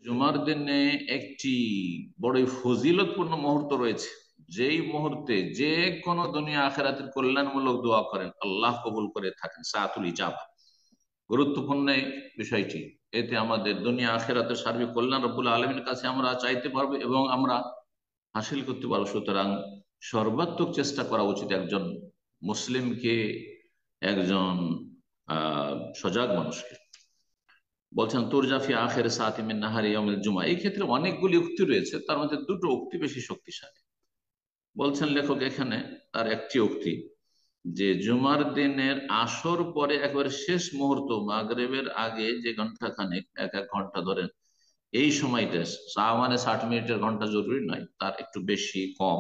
জুমার দিনে একটি বড়ই ফজিলতপূর্ণ মুহূর্ত রয়েছে। যেই মুহূর্তে যে কোনো দুনিয়া আখেরাতের কল্যাণমূলক দোয়া করেন আল্লাহ কবুল করে থাকেন, সাআতুল ইজাবা। গুরুত্বপূর্ণ এই বিষয়টি। এতে আমাদের দুনিয়া আখেরাতের সার্বিক কল্যাণ রব্বুল আলমীর কাছে আমরা চাইতে পারবো এবং আমরা হাসিল করতে পারবো। সুতরাং সর্বাত্মক চেষ্টা করা উচিত একজন মুসলিমকে, একজন সজাগ মানুষকে। বলছেন তুরজাফি আখের সাতিমিন নাহারি ইয়াউমিল জুমা, এই ক্ষেত্রে অনেকগুলি উক্তি রয়েছে, তার মধ্যে দুটো উক্তি বেশি শক্তিশালী। বলছেন লেখক এখানে তার একটি উক্তি, যে জুমার দিনের আসর পরে একবার শেষ মুহূর্ত মাগরিবের আগে যে ঘন্টা খানেক, এক এক ঘন্টা ধরেন, এই সময়টা মানে 60 মিনিটের ঘন্টা জরুরি নয়, তার একটু বেশি কম,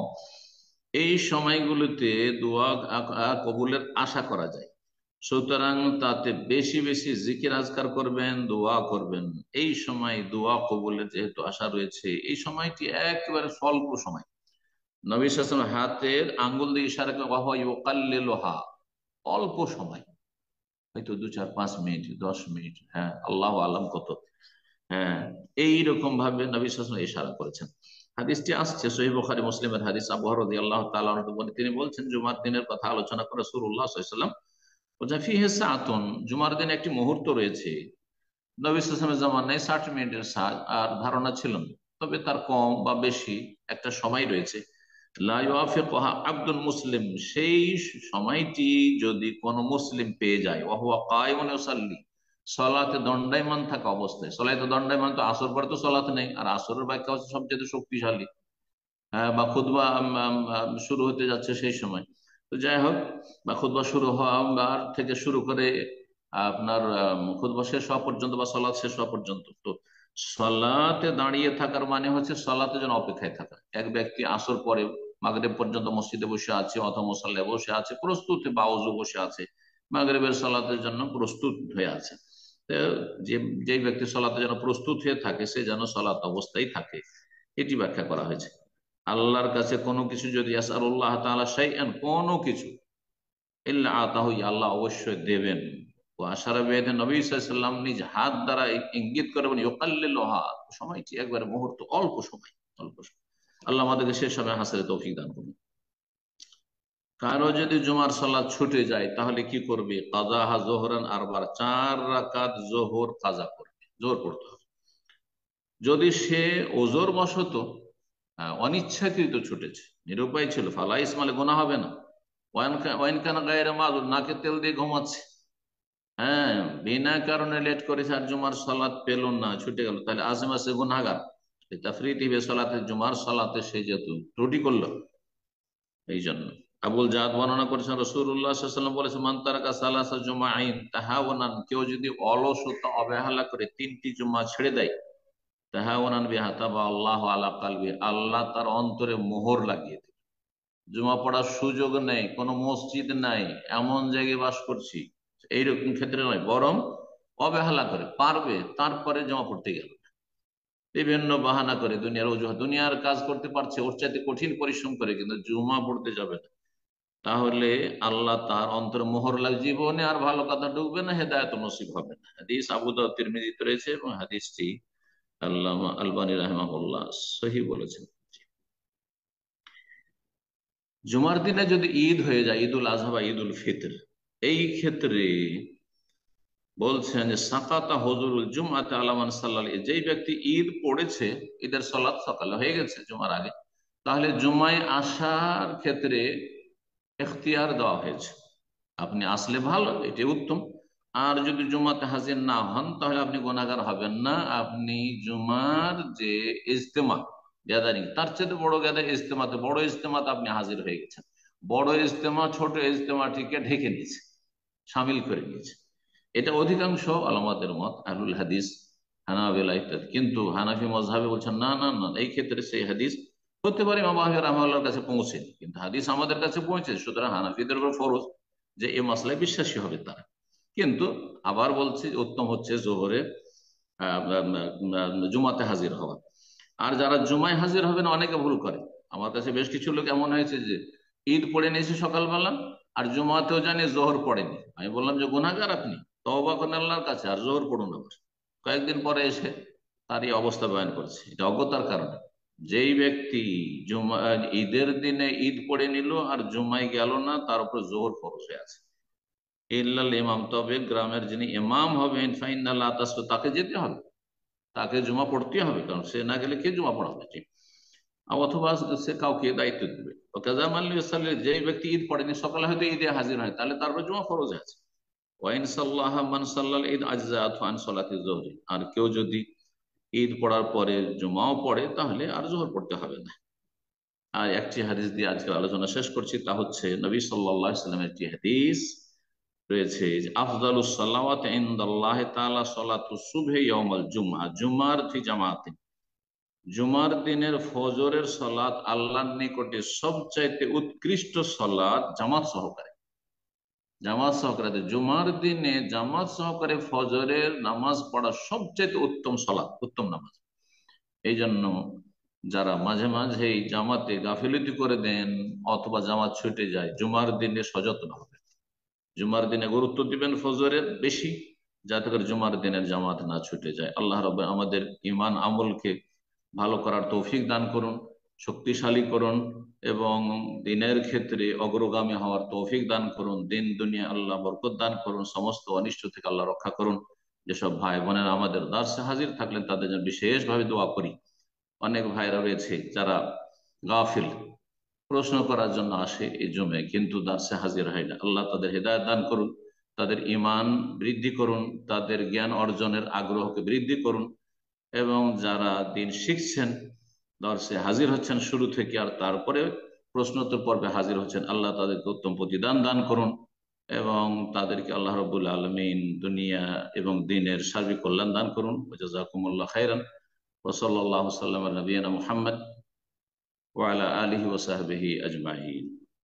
এই সময়গুলোতে দোয়া কবুলের আশা করা যায়। সুতরাং তাতে বেশি বেশি জিকির আজকার করবেন, দোয়া করবেন। এই সময় দোয়া কবুলের যেহেতু আশা রয়েছে, এই সময়টি একেবারে স্বল্প সময়। নবী সাল্লাল্লাহু আলাইহি ওয়াসাল্লাম হাতের আঙ্গুল দিয়ে ইশারা করে ওয়াহুয়া ইউকাল্লিলুহা, অল্প সময়, হয়তো 2 4 5 মিনিট, 10 মিনিট, হ্যাঁ আল্লাহ আলম কত। হ্যাঁ, এইরকম ভাবে নবী সাল্লাল্লাহু আলাইহি ওয়াসাল্লাম ইশারা করেছেন। হাদিসটি আসছে সহিহ বুখারী মুসলিমের হাদিস। আবু হুরায়রা রাদিয়াল্লাহু তাআলা আনহু বলেন, তিনি বলছেন জুমার দিনের কথা আলোচনা করে রাসূলুল্লাহ সাল্লাল্লাহু আলাইহি ওয়াসাল্লাম বলছেন ফিহি সাআতুন, জুমার দিনে একটি মুহূর্ত রয়েছে। নবী সাল্লাল্লাহু আলাইহি ওয়াসাল্লামের জামানায় 60 মিনিটের আর ধারণা ছিল না, তবে তার কম বা বেশি একটা সময় রয়েছে। লা ইউআফিকুহা আব্দুল মুসলিম, সেই সময়টি যদি কোন মুসলিম পেয়ে যায়, ওয়া হুয়া কায়িমুন ইউসাল্লি, সালাতে দণ্ডায়মান থাকা অবস্থায়। সালাতে দণ্ডায়মান তো আসর পরে তো সালাত নেই, আর আসরের ব্যাখ্যা হচ্ছে সবচেয়ে শক্তিশালী। হ্যাঁ, বা খুতবা শুরু হতে যাচ্ছে সেই সময়। তো যাই হোক, বা খুতবা শুরু হওয়ার থেকে শুরু করে আপনার খুতবা শেষ হওয়া পর্যন্ত বা সালাত শেষ হওয়া পর্যন্ত, তো সালাতে দাঁড়িয়ে থাকার মানে হচ্ছে সালাতের জন্য অপেক্ষায় থাকা। এক ব্যক্তি আসর পরে মাগরিব পর্যন্ত মসজিদে বসে আছে অথবা মুসাল্লায় বসে আছে, প্রস্তুতি বা ওযু বসে আছে, মাগরিবের সালাতের জন্য প্রস্তুত হয়ে আছে। তো যে যেই ব্যক্তি সালাতের জন্য প্রস্তুত হয়ে থাকে, সে যেন সালাত অবস্থায় থাকে, এটি ব্যাখ্যা করা হয়েছে। আল্লাহর কাছে কোনো কিছু যদি আসারুল্লাহ তাআলা শাইআন, কোনো কিছু, ইল্লা আতাহু, আল্লাহ অবশ্যই দেবেন। ও আশারা বিয়াদিন, নবী সাল্লাল্লাহু আলাইহি ওয়াসাল্লাম নিজ হাত দ্বারা ইঙ্গিত করে বলেন ইউকাল্লিলুহা, সময়টি একবারে মুহূর্ত, অল্প সময়, অল্প সময়। আল্লাহ আমাদেরকে সে সময় হাসিলের তৌফিক দান করুন। কারো যদি জুমার সালাত ছুটে যায় তাহলে কি করবে? কাযাহা যোহরান আরবার, 4 রাকাত যোহর কাজা করবে, জোহর পড়তে হবে। যদি সে ওজোর বশত অনিচ্ছাকৃত ছুটেছে, নিরুপায় ছিল, ফালা ইসমালে, গোনা হবে না। ওয়াইন কানা গায়রা মাযুর, নাকে তেল দিয়ে ঘুমাচ্ছে, হ্যাঁ, বিনা কারণে লেট করেছে আর জুমার সালাত পেল না, ছুটে গেল, তাহলে আজমা সে গুনাহগার। তাফরিতি বে সালাতে, জুমার সালাতে সে যেহেতু ত্রুটি করলো, এই জন্য আবুল জাহাদ বর্ণনা করেছেন রাসূলুল্লাহ সাল্লাল্লাহু আলাইহি ওয়াসাল্লাম বলেছেন, মান তারাকা সালাসা জুমাইন তাহাওয়ানান, কেউ যদি অলসতা অবহেলা করে 3টি জুমা ছেড়ে দেয়, তাহাওয়ানান বিহা তাবা আল্লাহু আলা কালবি, আল্লাহ তার অন্তরে মোহর লাগিয়ে দেবে। জুমা পড়ার সুযোগ নেই, কোনো মসজিদ নাই, এমন জায়গায় বাস করছি, এইরকম ক্ষেত্রে নয়, বরং অবহেলা করে পারবে, তারপরে জমা পড়তে গেল, বিভিন্ন বাহানা করে, দুনিয়ার অজুহাত, দুনিয়ার কাজ করতে পারছে, ওর চাইতে কঠিন পরিশ্রম করে, কিন্তু জুমা পড়তে যাবে না, তাহলে আল্লাহ তার অন্তরে মোহর লাগ, জীবনে আর ভালো কথা ঢুকবে না, হেদায়েত নসিব হবে না। হাদিস আবু দাউদ তিরমিজিতে রয়েছে এবং হাদিসটি আল্লামা আলবানী রাহিমাহুল্লাহ সহিহ বলেছেন। জুমার দিনে যদি ঈদ হয়ে যায়, ঈদুল আজহা বা ঈদুল ফিতর, এই ক্ষেত্রে বলছেন যে সাকাতা হজরুল জুমআতে আলা মান সাল্লাল, যেই ব্যক্তি ঈদ পড়েছে, ঈদের সালাত সকালে হয়ে গেছে জুমার আগে, তাহলে জুমায় আসার ক্ষেত্রে এখতিয়ার দেওয়া হয়েছে। আপনি আসলে ভালো, এটি উত্তম। আর যদি জুমাতে হাজির না হন তাহলে আপনি গুনাহগার হবেন না। আপনি জুমার যে ইজতেমা, গ্যাদারিং, তার চেয়ে বড় গ্যাদারিং, ইজতেমাতে, বড় ইজতেমাতে আপনি হাজির হয়ে গেছেন। বড় ইজতেমা ছোট ইজতেমাটিকে ঢেকে নিয়েছে, সামিল করে নিয়েছে। এটা অধিকাংশ আলেমদের মত, আহলুল হাদিস, হানাবিলা ইত্যাদি। কিন্তু হানাফি মযহাবে বলছেন না না না, এই ক্ষেত্রে সেই হাদিস হতে পারে ইমাম আহমদ রাহমাতুল্লাহর কাছে পৌঁছেনি, কিন্তু হাদিস আমাদের কাছে পৌঁছেছে, সুতরাং হানাফিদের উপর ফরজ যে এই মাসলায় বিশ্বাসী হবে তারা। কিন্তু আবার বলছি, উত্তম হচ্ছে জোহরে জুমাতে হাজির হওয়া। আর যারা জুমায় হাজির হবে না, অনেকে ভুল করে। আমার কাছে বেশ কিছু লোক এমন হয়েছে যে ঈদ পড়ে নিয়েছে সকালবেলা, আর জুমাতেও জানি জোহর পড়েনি। আমি বললাম যে গুনাহগার আপনি, তওবা করেন আল্লাহর কাছে, আর জোহর পড়ুন আবার। কয়েকদিন পরে এসে তার এই অবস্থা বয়ান করছে, এটা অজ্ঞতার কারণে। যেই ব্যক্তি জুমা ঈদের দিনে ঈদ পড়ে নিল আর জুমায় গেল না, তার উপর জোহর ফরজ হয়ে আছে। ইল্লাল ইমাম, তবে গ্রামের যিনি ইমাম হবেন ফাইনাল তাকে যেতে হবে, তাকে জুমা পড়তে হবে, কারণ সে না গেলে কে জুমা পড়াবে? ঠিক। অথবা সে কাউকে দায়িত্ব দেবে। যে ব্যক্তি ঈদ পড়েনি, সকালে হয়তো ঈদে হাজির হয়, তাহলে তার উপর জুমা ফরজ আছে। ওয়াইন সাল্লাহ মান সাল্লাল ঈদ আজজাত আন সালাতি যোহরি, আর কেউ যদি ঈদ পড়ার পরে জুমাও পড়ে, তাহলে আর জোহর পড়তে হবে না। আর একটি হাদিস দিয়ে আজকের আলোচনা শেষ করছি, তা হচ্ছে নবী সাল্লাল্লাহু আলাইহি সাল্লামের একটি হাদিস রয়েছে যে আফদালুস সালাওয়াত ইনদাল্লাহি তাআলা সালাতুস সুবহি ইয়াউমাল জুমআ, জুমার ফি জামাতিন, জুমার দিনের ফজরের সালাত আল্লাহর নিকটে সবচাইতে উৎকৃষ্ট সালাত জামাত সহকারে। জামাত সহকারে জুমার দিনে জামাত সহকারে ফজরের নামাজ পড়া সবচাইতে উত্তম সালাত, উত্তম নামাজ। এই জন্য যারা মাঝে মাঝে জামাতে গাফিলতি করে দেন অথবা জামাত ছুটে যায়, জুমার দিনে সযত্ন হবে, জুমার দিনে গুরুত্ব দিবেন ফজরের বেশি, যাতে করে জুমার দিনের জামাত না ছুটে যায়। আল্লাহ রাব্বুল আমাদের ইমান আমলকে ভালো করার তৌফিক দান করুন, শক্তিশালী করুন, এবং দিনের ক্ষেত্রে অগ্রগামী হওয়ার তৌফিক দান করুন। দিন দুনিয়া আল্লাহ বরকত দান করুন, সমস্ত অনিষ্ট থেকে আল্লাহ রক্ষা করুন। যেসব ভাই বোনেরা আমাদের দার্সে হাজির থাকলেন, তাদের জন্য বিশেষভাবে দোয়া করি। অনেক ভাইরা রয়েছে যারা গাফিল, প্রশ্ন করার জন্য আসে এই জমে, কিন্তু দার্সে হাজির হয় না। আল্লাহ তাদের হেদায়েত দান করুন, তাদের ইমান বৃদ্ধি করুন, তাদের জ্ঞান অর্জনের আগ্রহকে বৃদ্ধি করুন, এবং যারা দিন শিখছেন, দর্শে হাজির হচ্ছেন শুরু থেকে, আর তারপরে প্রশ্নোত্তর পর্বে হাজির হচ্ছেন, আল্লাহ তাদেরকে উত্তম প্রতিদান দান করুন, এবং তাদেরকে আল্লাহ রাব্বুল আলামিন দুনিয়া এবং দিনের সার্বিক কল্যাণ দান করুন। জাযাকুমুল্লাহ খাইরান। ওয়া সাল্লাল্লাহু সাল্লাম আলা নবিয়িনা মুহাম্মদ ওয়া আলা আলিহি ওয়া সাহবিহি আজমাইন।